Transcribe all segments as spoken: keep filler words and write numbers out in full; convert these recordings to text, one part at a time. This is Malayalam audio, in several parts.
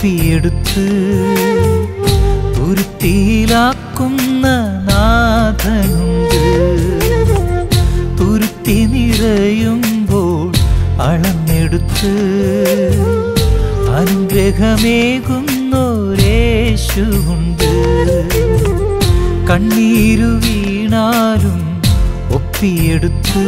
ഒപ്പിയെടുത്ത് തുരുത്തിയിലാക്കുന്ന നാഥനുണ്ട്. തുരുത്തി നിറയുമ്പോൾ അളന്നെടുത്ത് അനുഗ്രഹമേകുന്നോരേശുവുണ്ട്. കണ്ണീരു വീണാലും ഒപ്പിയെടുത്ത്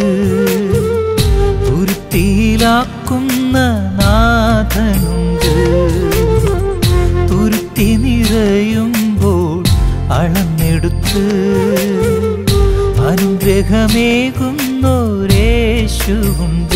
തുരുത്തിയിലാക്കുന്ന നാഥനുണ്ട്. തുരുത്തി നിറയുമ്പോൾ അളന്നെടുത്ത് അനുഗ്രഹമേകുന്നോരേശുവുണ്ട്.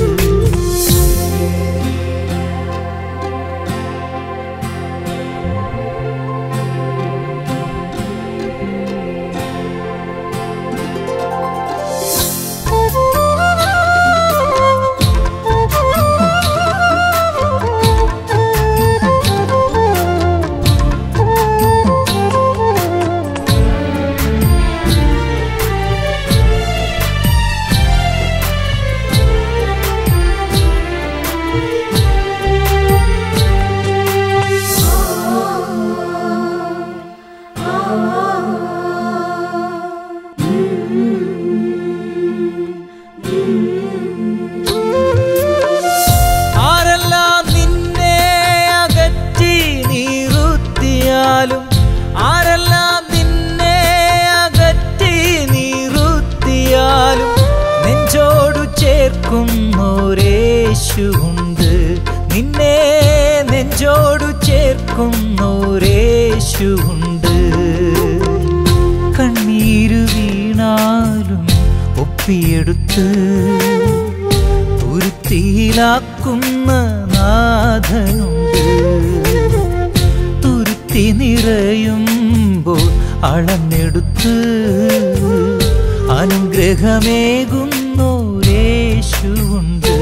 ആരെല്ലാം നിന്നെ അകറ്റി നിറുത്തിയാലും നെഞ്ചോടു ചേർക്കുന്നോരേശുവുണ്ട്. നിന്നെ നെഞ്ചോടു ചേർക്കുന്നോരേശുവുണ്ട്. കണ്ണീരു വീണാലും ഒപ്പിയെടുത്ത് തുരുത്തിയിലാക്കുന്ന നാഥനുണ്ട്. തുരുത്തി നിറയുമ്പോൾ അളന്നെടുത്ത് അനുഗ്രഹമേകുന്നോരേശുവുണ്ട്.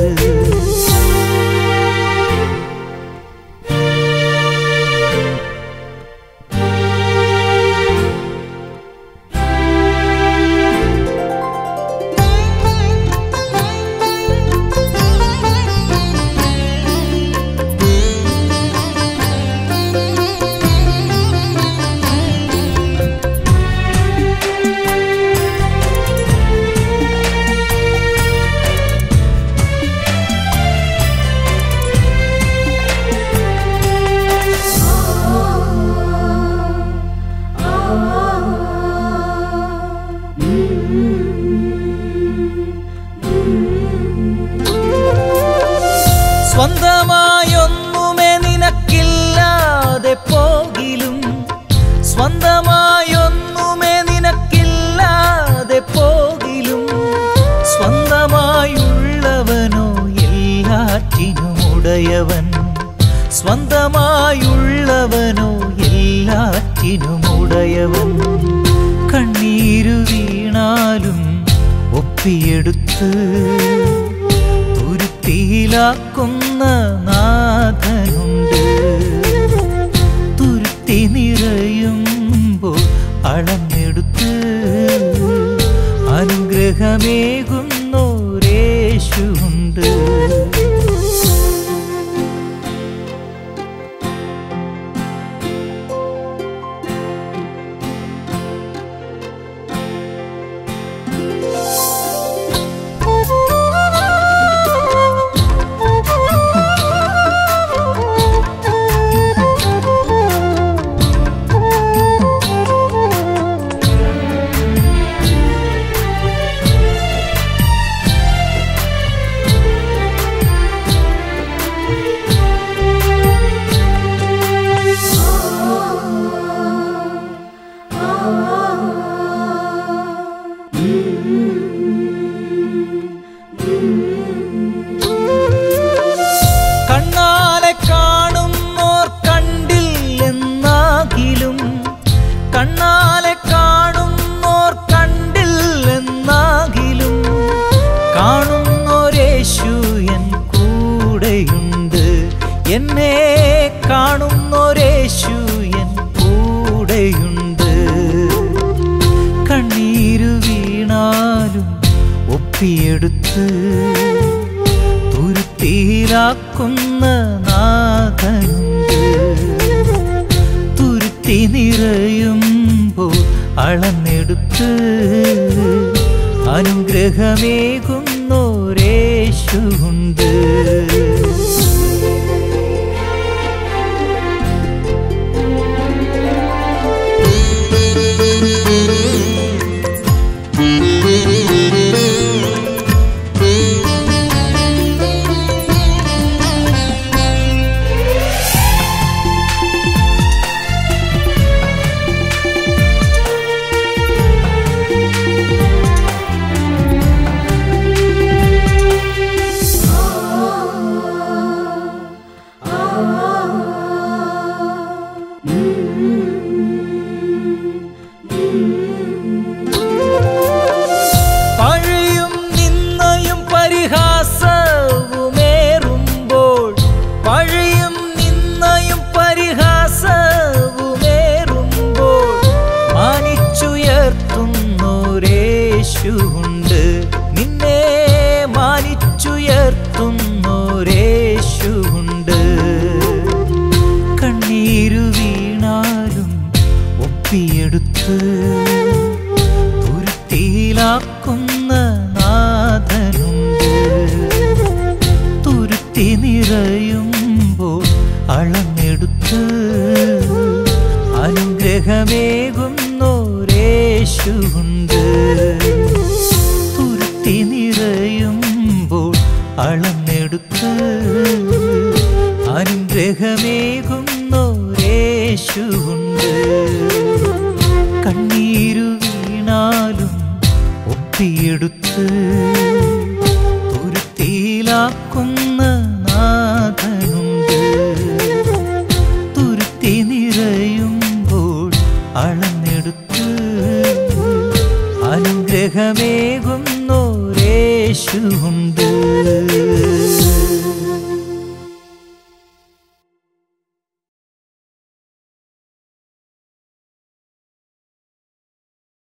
സ്വന്തമായൊന്നുമേ നിനക്കില്ലാതെ പോകിലും സ്വന്തമായൊന്നുമേ നിനക്കില്ലാതെ പോകിലും സ്വന്തമായുള്ളവനോ എല്ലാറ്റിനുമുടയവൻ. സ്വന്തമായുള്ളവനോ എല്ലാറ്റിനുമുടയവൻ. കണ്ണീരു വീണാലും ഒപ്പിയെടുത്ത് തുരുത്തിയിലാക്കുന്ന നാഥനുണ്ട്. തുരുത്തി നിറയുമ്പോൾ അളന്നെടുത്ത് അനുഗ്രഹമേകുന്നോരേശുവുണ്ട്. കണ്ണാലെ കാണുന്നോർ കണ്ടില്ലെന്നാകിലും കണ്ണാലെ കാണുന്നോർ കണ്ടില്ലെന്നാകിലും കാണുന്നോരേശു എൻ കൂടെയുണ്ട്. എന്നെ കാണുന്നോരേശു എൻ കൂടെയുണ്ട്. കണ്ണീരു വീണാലും ഒപ്പിയെടുത്ത് തുരുത്തിയിലാക്കുന്ന നാഥനുണ്ട്. തുരുത്തി നിറയുമ്പോൾ അളന്നെടുത്ത് അനുഗ്രഹമേകുന്നോരേശുണ്ട്. നിന്നെ മാനിച്ചുയർത്തുന്നോരേശുണ്ട്. കണ്ണീരു വീണാലും ഒപ്പിയെടുത്ത് തുരുത്തിയിലാക്കുന്ന നാഥനുണ്ട്. തുരുത്തി നിറയുമ്പോൾ അളന്നെടുത്ത് അനുഗ്രഹമേകുന്നോരേശുണ്ട്. തുരുത്തി നിറയുമ്പോൾ അളന്നെടുത്ത് അനുഗ്രഹമേകുന്നോരേശുണ്ട്. കണ്ണീരു വീണാലും ഒപ്പിയെടുത്ത്